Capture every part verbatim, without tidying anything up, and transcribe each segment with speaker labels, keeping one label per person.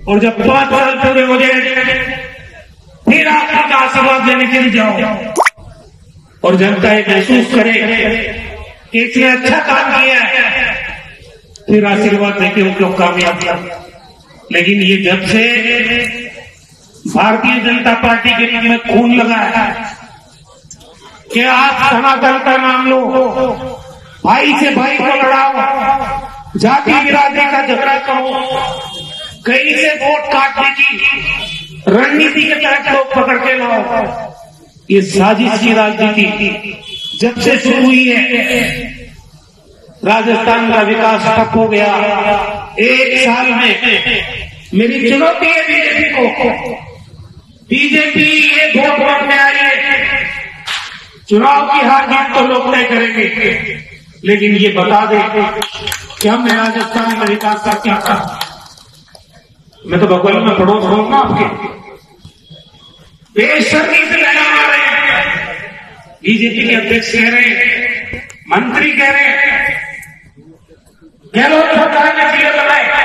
Speaker 1: और जब पांच साल पूरे हो जाए फिर आप आशीर्वाद देने के लिए जाओ और जनता ये महसूस करे कि इसने अच्छा काम किया है, फिर आशीर्वाद देके उन लोग कामयाब किया। लेकिन ये जब से भारतीय जनता पार्टी के लिए में खून लगा है कि आप सनातन का नाम लो, भाई से भाई को लड़ाओ, जाति बिरादरी का झगड़ा करो, कहीं से वोट काटने की रणनीति के तहत लोग पकड़ के लाओ, ये साजिश की राजनीति जब से शुरू हुई है राजस्थान का विकास ठप हो गया। एक साल में मेरी चुनौती है बीजेपी को, बीजेपी ये वोट मांगने आई है, चुनाव की हार जीत तो लोग तय करेंगे, लेकिन ये बता दें कि हमने राजस्थान में विकास का क्या कहा। मैं तो बगल में पड़ोस रहूंगा आपके, बेशर्मी से लगा आ रहे हैं, बीजेपी के अध्यक्ष कह रहे हैं, मंत्री कह रहे हैं, गहलोत सरकार ने जिले बनाए,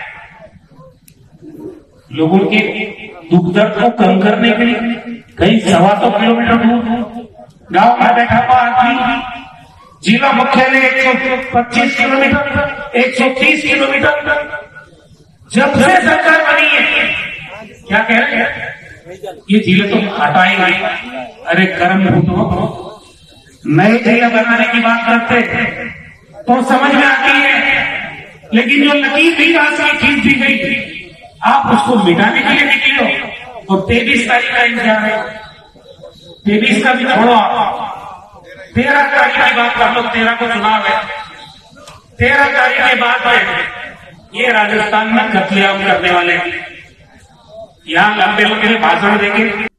Speaker 1: लोगों के दुख दर्द को कम करने के लिए कई सवा सौ किलोमीटर दूर गांव में बैठा हुआ आदमी, जिला मुख्यालय एक सौ पच्चीस किलोमीटर, एक सौ तीस किलोमीटर, जब से सरकार बनी है क्या कह रहे हैं, ये जिले तो हटाएंगे। अरे कर्म भूतो, नए जिले बनाने की बात करते तो समझ में आती है, लेकिन जो लकीर विकास की खींच दी गई आप उसको मिटाने के लिए निकले हो। और तेईस तारीख का इंतजार है, तेईस का भी छोड़ो, तेरह तारीख की बात कर लो, तेरह को चुनाव है, तेरह तारीख के बाद में ये राजस्थान में कत्लेआम करने वाले, यहाँ लंबे लंबे भाषण देंगे।